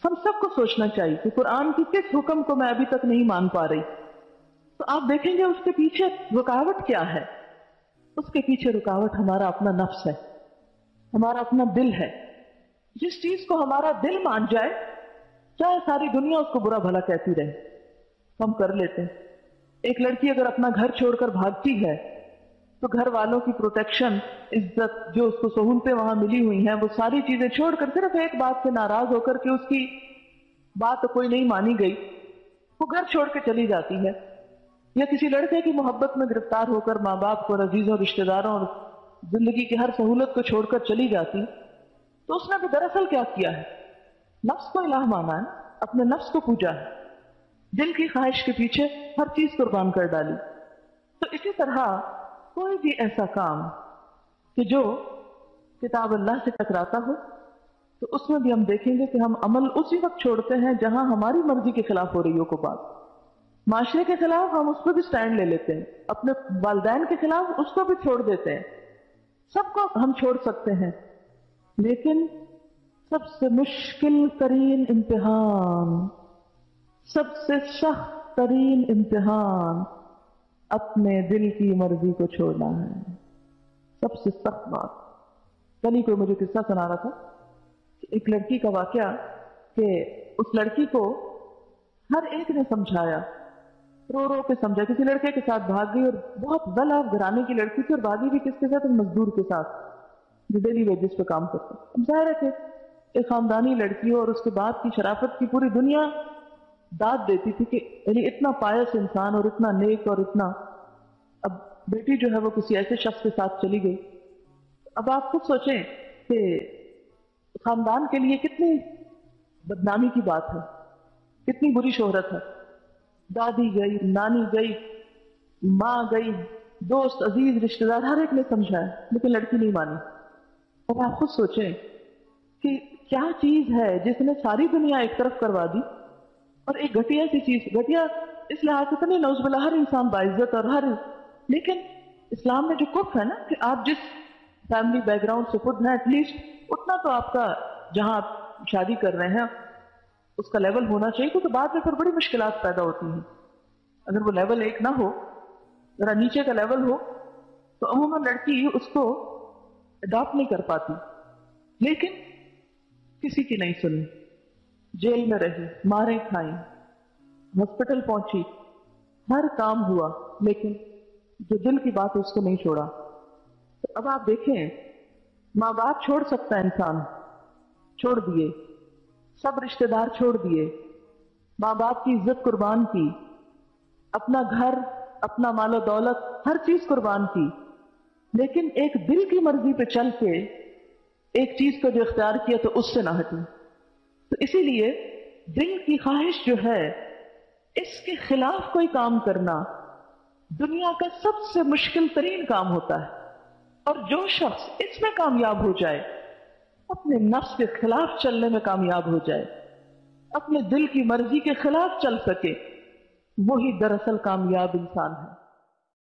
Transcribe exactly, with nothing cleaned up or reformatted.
ہم سب کو سوچنا چاہیے کہ قرآن کی کس حکم کو میں ابھی تک نہیں مان پا رہی. تو آپ دیکھیں گے اس کے پیچھے رکاوٹ کیا ہے. اس کے پیچھے رکاوٹ ہمارا اپنا نفس ہے، ہمارا اپنا دل ہے. جس چیز کو ہمارا دل مان جائے، چاہے ساری دنیا اس کو برا بھلا کہتی رہے، ہم کر لیتے ہیں. ایک لڑکی اگر اپنا گھر چھوڑ کر بھاگتی ہے تو گھر والوں کی پروٹیکشن، عزت، جو اس کو سہولتیں وہاں ملی ہوئی ہیں، وہ ساری چیزیں چھوڑ کر صرف ایک بات سے ناراض ہو کر کے اس کی بات کوئی نہیں مانی گئی، وہ گھر چھوڑ کے چلی جاتی ہے. یا کسی لڑکے کی محبت میں گرفتار ہو کر ماں باپ کو اور عزیزوں رشتہ داروں اور زندگی کی ہر سہولت کو چھوڑ کر چلی جاتی، تو اس نے بھی دراصل کیا کیا ہے؟ نفس کو الہ مانا ہے، اپنے نفس کو پوجا ہے، دل کی خواہش کے پیچھے ہر چیز قربان کر ڈالی. تو اسی طرح کوئی بھی ایسا کام کہ جو کتاب اللہ سے ٹکراتا ہو، تو اس میں بھی ہم دیکھیں گے کہ ہم عمل اسی وقت چھوڑتے ہیں جہاں ہماری مرضی کے خلاف ہو رہی ہو کو بات. معاشرے کے خلاف ہم اس کو بھی سٹینڈ لے لیتے ہیں، اپنے والدین کے خلاف اس کو بھی چھوڑ دیتے ہیں. سب کو ہم چھوڑ سکتے ہیں، لیکن سب سے مشکل ترین امتحان، سب سے سخت ترین امتحان اپنے دل کی مرضی کو چھوڑنا ہے. سب سے سخت بات. کل ہی کوئی مجھے قصہ سنا رہا تھا کہ ایک لڑکی کا واقعہ، کہ اس لڑکی کو ہر ایک نے سمجھایا، رو رو کے سمجھا. کسی لڑکے کے ساتھ بھاگ گئی، اور بہت ویل آف گھرانے کی لڑکی تھی، اور بھاگی بھی کس کے ساتھ؟ ایک مزدور کے ساتھ جو ڈیلی ویجز پہ کام کرتا. اب ظاہر ہے کہ ایک خاندانی لڑکی ہو، اور اس کے بعد کی شرافت کی پوری دنیا داد دیتی تھی کہ یعنی اتنا پائس انسان اور اتنا نیک اور اتنا. اب بیٹی جو ہے وہ کسی ایسے شخص کے ساتھ چلی گئی. اب آپ خود سوچیں کہ خاندان کے لیے کتنی بدنامی کی بات ہے، کتنی بری شہرت ہے. دادی گئی، نانی گئی، ماں گئی، دوست، عزیز، رشتہ دار، ہر ایک نے سمجھایا، لیکن لڑکی نہیں مانی. اب آپ خود سوچیں کہ کیا چیز ہے جس نے ساری دنیا ایک طرف کروا دی، اور ایک گھٹیا سی چیز. گھٹیا اس لحاظ سے تو نہیں، نعوذ باللہ، ہر انسان باعزت اور ہر، لیکن اسلام میں جو کفر ہے نا کہ آپ جس فیملی بیک گراؤنڈ سے خود ہیں، ایٹ لیسٹ اتنا تو آپ کا جہاں آپ شادی کر رہے ہیں اس کا لیول ہونا چاہیے، کیونکہ بعد میں پھر بڑی مشکلات پیدا ہوتی ہیں. اگر وہ لیول ایک نہ ہو، ذرا نیچے کا لیول ہو، تو عموماً لڑکی اس کو اڈاپٹ نہیں کر پاتی. لیکن کسی کی نہیں سنی، جیل میں رہی، ماریں کھائیں، ہاسپٹل پہنچی، ہر کام ہوا، لیکن جو دل کی بات ہے اس کو نہیں چھوڑا. تو اب آپ دیکھیں، ماں باپ چھوڑ سکتا ہے انسان، چھوڑ دیے. سب رشتہ دار چھوڑ دیے، ماں باپ کی عزت قربان کی، اپنا گھر، اپنا مال و دولت، ہر چیز قربان کی، لیکن ایک دل کی مرضی پہ چل کے ایک چیز کو جو اختیار کیا تو اس سے نہ ہٹی. تو اسی لیے دل کی خواہش جو ہے، اس کے خلاف کوئی کام کرنا دنیا کا سب سے مشکل ترین کام ہوتا ہے. اور جو شخص اس میں کامیاب ہو جائے، اپنے نفس کے خلاف چلنے میں کامیاب ہو جائے، اپنے دل کی مرضی کے خلاف چل سکے، وہی دراصل کامیاب انسان ہے.